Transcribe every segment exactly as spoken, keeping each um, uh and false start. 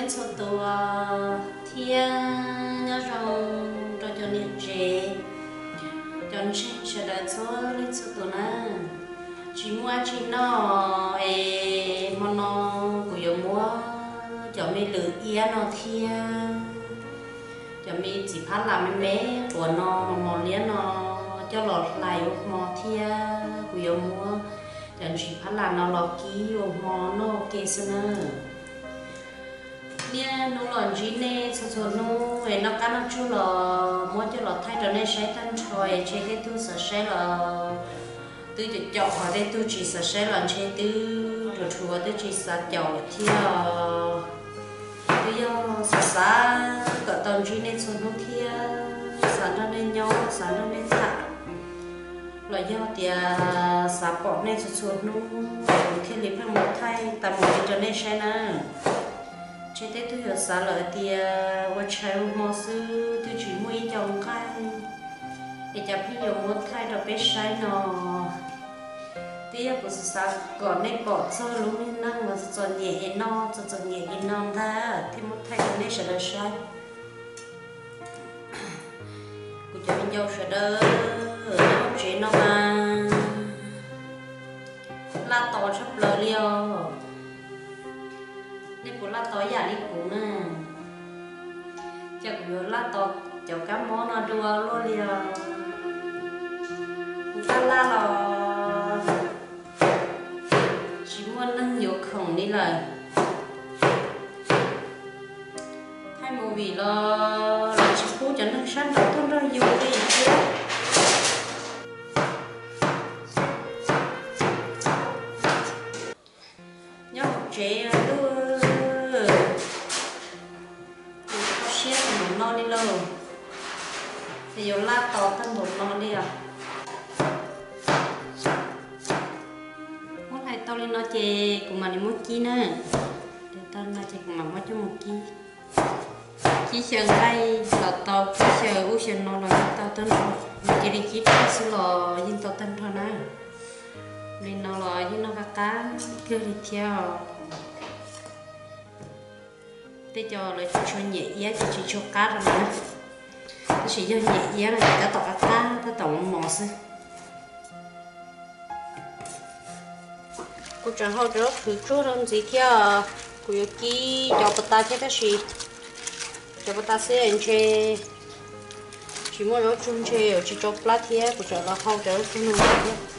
lên số tua thiên nhớ rằng cho cho niệm chế chọn trên sẽ đợi số lên số tua nè chỉ mua chỉ nó ê mà nó cũng yêu mua cho mình lựa ý nó thiên cho mình chỉ phát làm mấy mấy của nó mà mò liếc nó cho lọt lại mò thiên cũng yêu mua chẳng chỉ phát làm nó lọt ký mò nó kê sơn nè nó lọt gì nè số số nó về nó cá nó chú là mua cho lọt thay cho nên sẽ tan trôi chơi cái tu sợ sẽ là tôi chỉ chọn họ đây tôi chỉ sợ sẽ là chơi tôi rồi chùa tôi chỉ sợ chọn thì tôi yêu sợ sợ cả tuần gì nên số nó thì sợ nó nên nhau sợ nó nên thả là do thì sợ bỏ nên số số nó thì lấy phải một thay tầm một cho nên sẽ nè chơi tết tôi hiểu sợ là thì qua chơi một sư tôi chỉ mua chồng cái để cho bây giờ muốn thay được bé sai nó tiếc của sao còn nên bỏ sơ lúc nên năng mà cho nhẹ non cho cho nhẹ non ta thì muốn thay được nên sẽ là sai của cho mình dâu sẽ đỡ nó chuyện nó mà la to sắp lờ liao nên của la to giả đi cũng nè cho của la to cho cá món nó đua luôn liao ta la là chỉ muốn nâng nhiều khổng đi là thay mùa vì là là chỉ cố cho nâng sáng đó tôi ra nhiều đi chứ nhớ một trẻ đưa có xếp một non đi lâu thì giờ la to thân một non đi à tao lên nó chè cùng mà đi mua chi nữa để tao nó chè cùng mà mua cho một chi chi sườn đây là tao chi sườn u sườn nó là tao tên nó chỉ đi chi tao xin lò nhưng tao tên thôi nè nên nó là nhưng nó cá cá cứ đi theo để cho lại cho nhẹ giá chỉ chỉ cho cá rồi nè chỉ cho nhẹ giá là người ta tao cá cá ta tao mò xí cô chẳng hao được thử chút làm gì kia cô yêu kỹ cho bà ta thế đó gì cho bà ta sẽ anh chơi chỉ muốn nó chung chơi ở chỉ cho plát thế cô chẳng là hao được cái này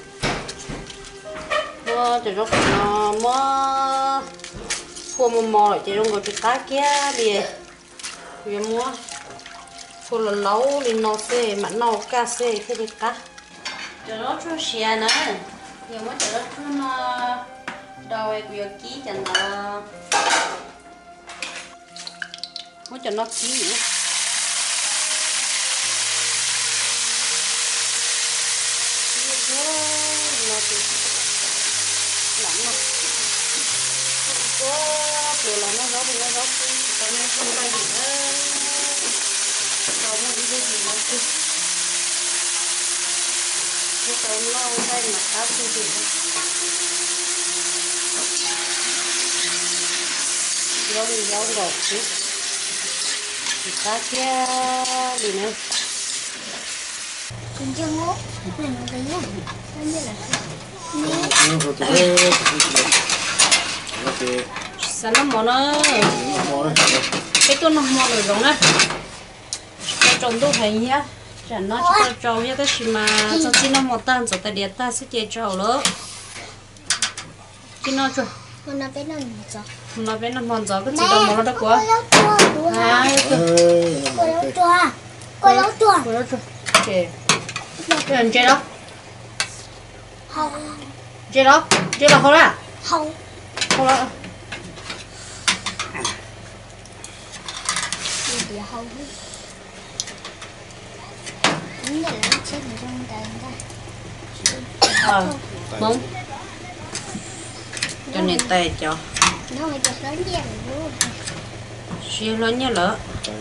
mua cho nó nó mua mua một mò chỉ trong cái cá kia đi cô yêu mua cô là lâu thì nó sẽ mà nó cá sẽ thế đi cá cho nó chút xíu nữa giờ mới cho nó đôi của ký cho nó mới cho nó ký nữa nó thì lắm mà có kiểu là nó rót thì nó rót còn nó không bay gì nữa còn nó đi cái gì nó chứ cái tôm nó đây mà cá không gì rau rau ngọt chứ cá kia gì nữa con chưa ngố này nó cái gì nó như là sao nó mỏ nó cái tôi nó mỏ rồi giống đó trồng tôi thấy nhá chẳng nó cho trâu nhá cái gì mà cho chị nó một tan rồi tại điện ta sẽ chơi trâu nữa chị nó cho con nó bé nó gió nó bé nó mòn gió cái gì đâu mà nó đâu quá à cô lâu chua cô lâu chua cô lâu chua chơi chơi ăn chơi đó không chơi đó chơi là không à không không đó gì không những cái là chết ở trong tay ta ờ đúng cho nên tay cho nó phải chụp lớn như vậy luôn siêu lớn như lỡ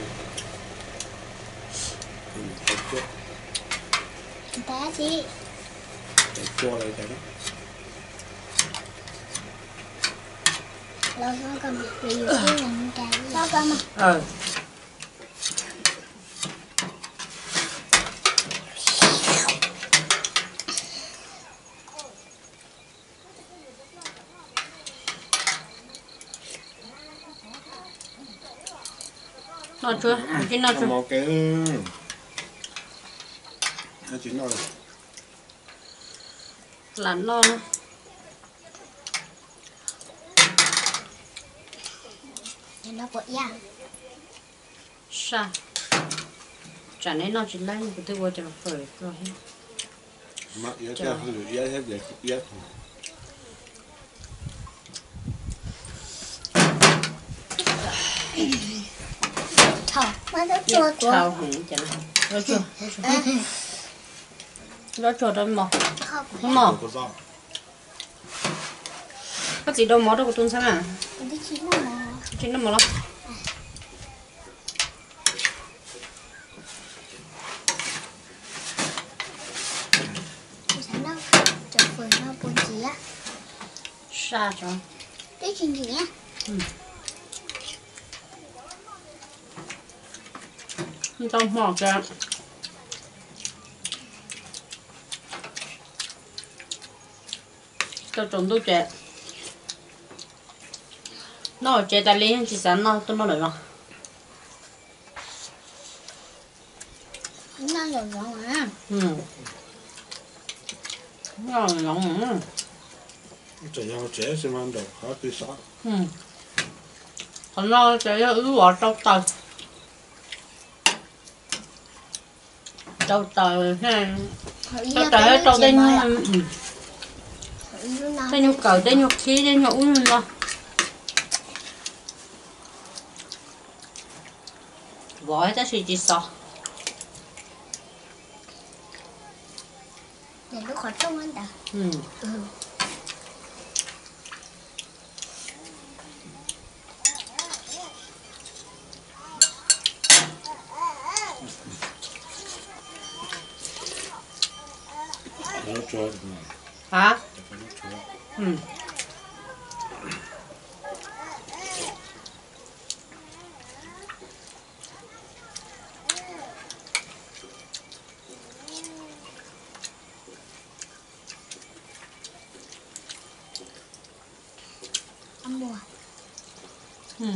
tá chị chua lại cái đó Lo con con bị gì chứ mình cài lo con mà. Ờ. No chưa? Chín no chưa? Một cái nó chín rồi. Làm no nữa. Để nó bội ra. Sao? Chả nên nó chỉ lấy của tôi vô cho nó phơi rồi. Mà yếu theo không yếu hết để yếu. Thở, mà nó chua của. Chào hả chả nào. Nó chua. Nó chua đâu mà. Không mà. Có gì đâu mỏ đâu của tôi sao à? Cái chín nó mò. Chín nó mỏ lắm. Nó chở phần nó buồn gì á. Sao cho? Cái chuyện gì nhá? Ừ. Trong mỏ kìa. Tôi trồng tôi trẻ. Nó trẻ ta lên chỉ sáng nó tôi nó lại mà. Nó lột rộng à. Ừ. Nó là nóng ừ. Chỉ nhau trẻ xem ăn được khó tí sao. Ừ. Còn nó trẻ ứ vào trong tờ. Trong tờ ha. Trong tờ hết trong đây. Đây nhu cầu đây nhu khí đây nhu uống luôn. Vói ta suy chỉ sao. Để nó khó trông hơn đã. Ừ. Ừ. Nó chua. Hả? Ừ. Ăn bùa. Ừ.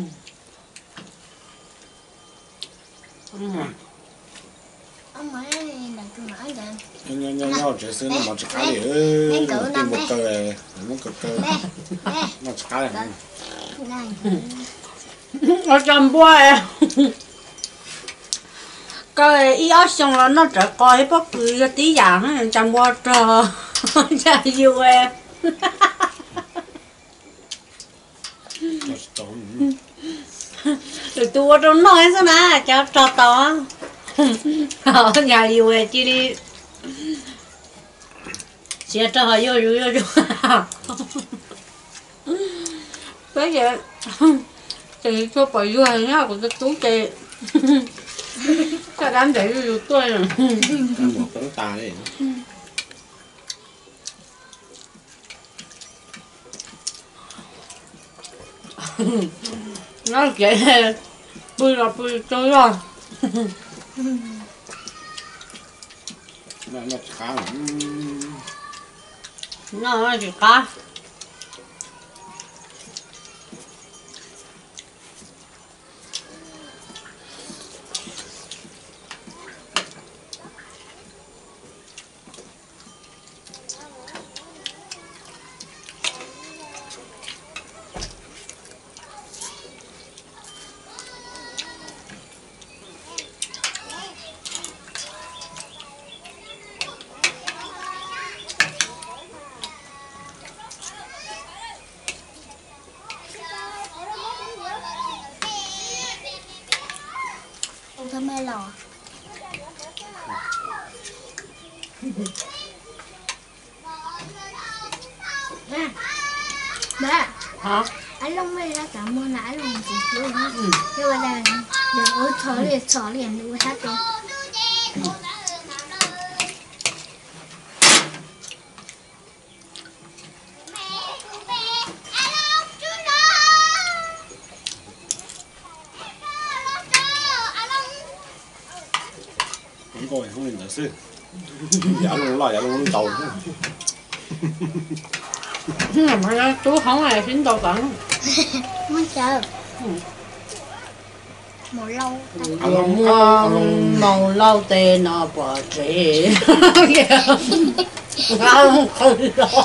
Ừ. Ông mới đặt tôi nói cho anh. Nhau nhau nhau trẻ xưa nó mà chỉ cá thì ơi tìm một cơ này nó cực cơ nó chỉ cá này. Nó chăm bua à. Cái ý áo xong là nó trở coi bất cứ tí dạng chăm bua trò chả yêu em. Rồi tôi trong nói sao mà cháu trò to. Ở nhà yêu em chứ đi. Chị cho họ vô vô vô vô. Bây giờ chị cho bà vô hay nhá của cái tú chị. Cái đám để vô tôi rồi. Ăn một cái tà đấy. Nó kể bươi là bươi chơi rồi. Nó nó khá là Nó chỉ cá. Ông thơm mê lò. Nè. Ba. Hả? Anh Long mê ra cả mua nãy luôn chị luôn á. Nhưng mà là được ơi thở liền thở liền được hát rồi. sư dạ luôn lo dạ luôn tàu mà ra chú không hề xin tàu tận Muốn chờ màu lâu ngon màu lâu tê nó bỏ chị không không lo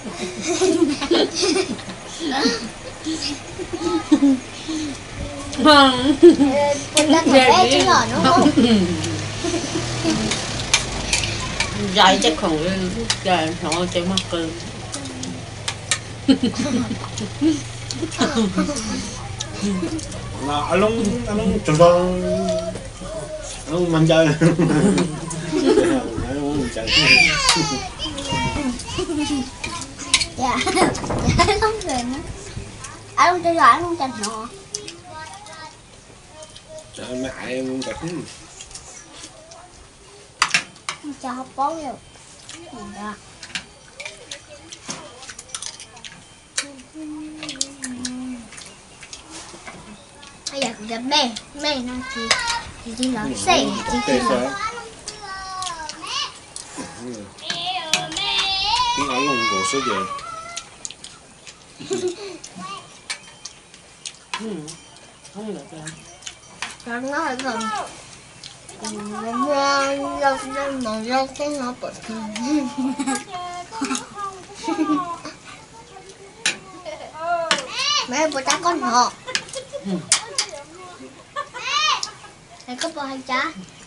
Mình đang bé chứ rồi đúng không? Dạy chắc không cái nó cái mắc cười là anh long anh long tròn tròn anh long mạnh chơi anh long chơi Dạ, dạ không cười nữa. Anh không chơi rồi, anh không chơi nữa. trời ơi, mấy ai em gặp Không cho học bố vô. Dạ. Bây giờ gặp mẹ, mẹ nó chỉ chỉ chỉ nói xe, chỉ chỉ nói. tiếng anh long bộ số về không được rồi Con nó là còn hoa lâu lên màu lâu cái nó bật mẹ bữa ta con họ mẹ có bò hay chả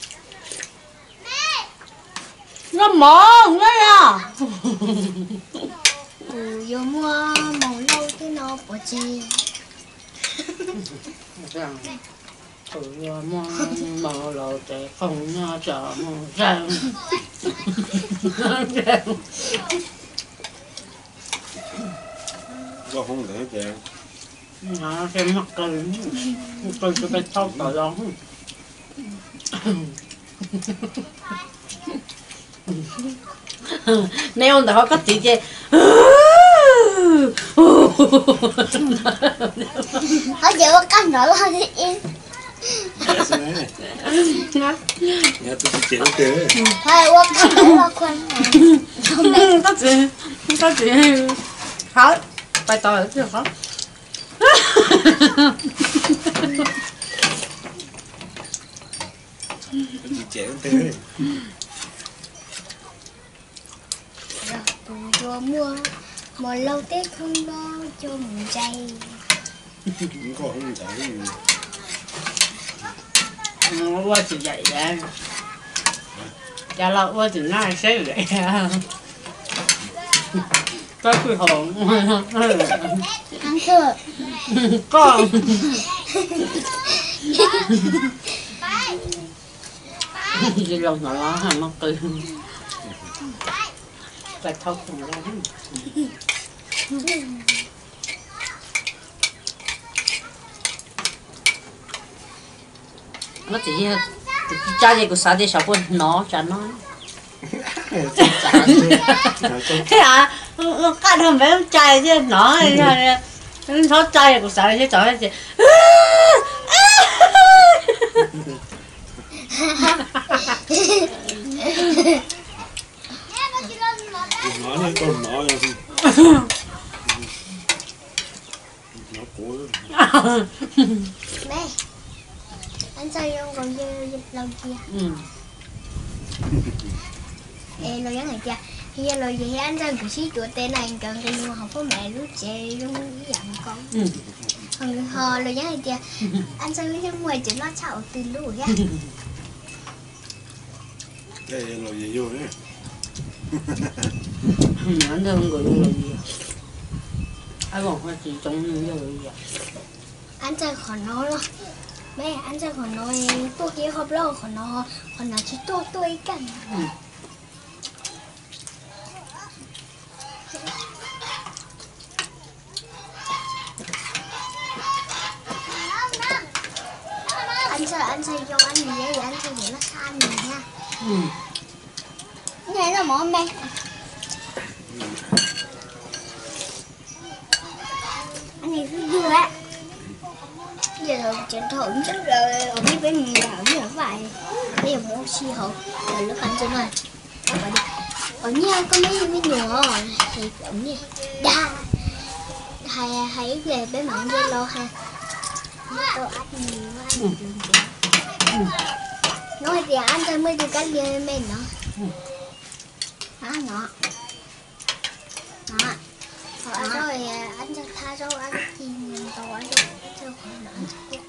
nó mòn đấy à ừ vô mua màu lâu cái nó bật chi ừ mong màu lâu tê không nó chờ mong răng có không để kìa nó cái mắc cười cười cái cái thóc tỏi đó nếu đó có tí chứ họ chịu có canh nữa thôi thì yên nhà tôi chỉ chịu kìa thôi qua canh nữa là quên có gì có gì khó bài tỏi chứ khó chỉ chịu kìa vừa mua một lâu tết không lo cho mình chay cũng có không chạy qua chỉ dạy ra chả là qua chỉ nói xíu vậy có cái hồn ăn thưa con gì lòng nó lo hả mắc cười phải thâu cùng ra nó chỉ cha gì của sao đi sao quên nó chả nói thế à cái thằng bé trai chứ nó nó trai của sao chứ trời chứ nói lên con nói nó cố mẹ anh sao không còn dư dịch lâu kia ê lâu này kia thì giờ lâu gì anh sao cứ xí chuột tên này cần cái nhưng không có mẹ lúc trẻ luôn dặn con còn hò lâu này kia anh sao cái ngoài chuyện nó chảo từ lúc ra cái lo gì vô đấy anh thương người là gì ai còn phải chỉ trong như vậy anh chơi còn nói luôn mẹ anh chơi còn nói tôi kia không lâu còn nói còn nói chỉ tôi tôi cần anh chơi anh chơi vô anh gì vậy anh chơi gì nó sai mình nha cái này là món đây anh này cứ dưa á giờ rồi trên thôi chắc rồi ở mấy bên mình bảo như vậy bây giờ muốn xì hậu rồi nó ăn trên này ở nhà có mấy mấy nhỏ thì ở nhà đa hay hay về bé mặn với lo ha tôi ăn nhiều ăn nói thì ăn thôi mới được cái gì mình nó hả nó nó rồi anh cho tha rau ăn thì tôi ăn cho khỏi nữa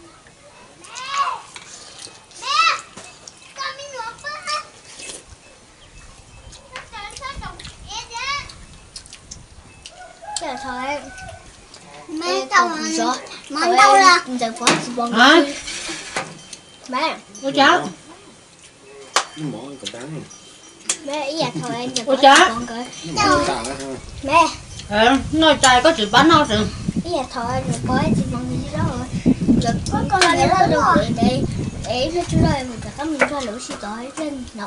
trời thôi mẹ đâu mà mẹ đâu là giờ có gì bọn hả mẹ ôi cháu món cậu trắng mẹ ý là thôi anh giờ có con coi mẹ em nói trai có chữ bánh không sự ý là thôi anh giờ có gì bọn gì đó rồi giờ có con này nó được để để nó chú lời mình cả mình cho lũ xì tối lên nọ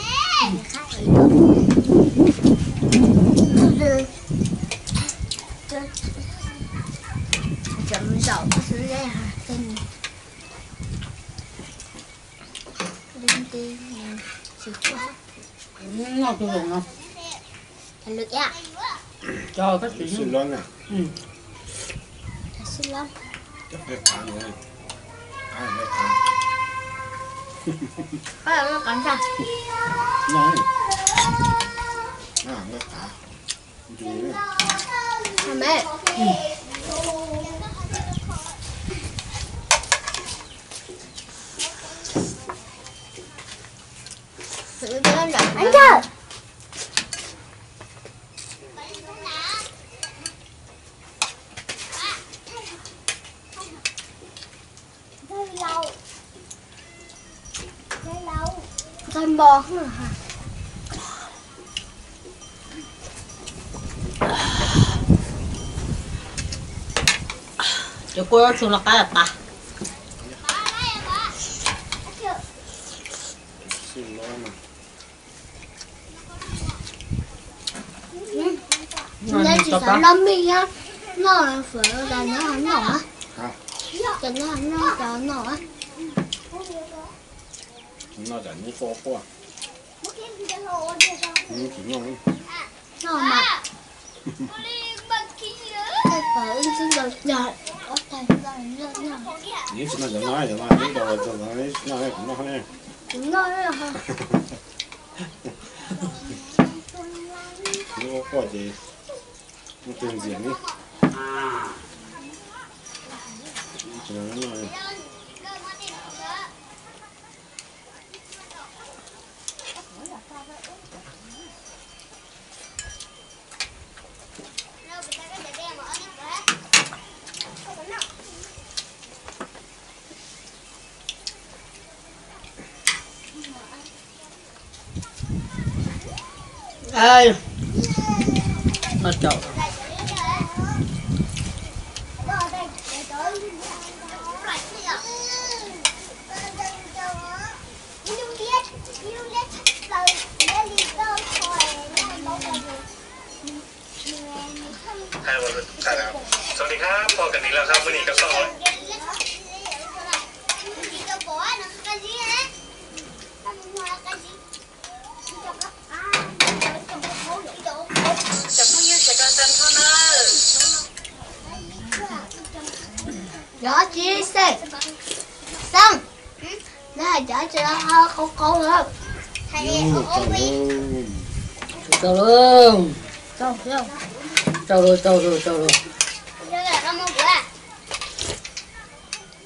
chậm dầu có thứ đây hả tên linh tiên chịu quá ngon chưa được không thành được ya trời có chữ xin lỗi nè ừ thật xin lỗi chắc phải ăn rồi ai lại ăn có là nó cắn ra nói à nó cả chú nữa mẹ ừ. anh chờ con bò không hả cho cô xuống là cái là ta xin lỗi mà nên chỉ sợ lâm mi á nó là phở là nó không nổi á cho nó không nó cho nó á nó chẳng như phô quá như chỉ ngon nó mà cái phở xin được rồi có tay rồi nó nó như chỉ nó chẳng nói chẳng nói đến đầu rồi nói nói cũng nói nè cũng nói là ha nó có gì nó tiền diễn đi chỉ là nó nói ê nó trời สวัสดีครับพอกันนี้แล้วครับวันนี้ก็สอนจะพูดยืดจากการเต้นเท่านั้น gió chia sẻ xong đó là gió cho nó không câu nữa thầy Ừ, trời ơi câu không trời ơi trời ơi trời ơi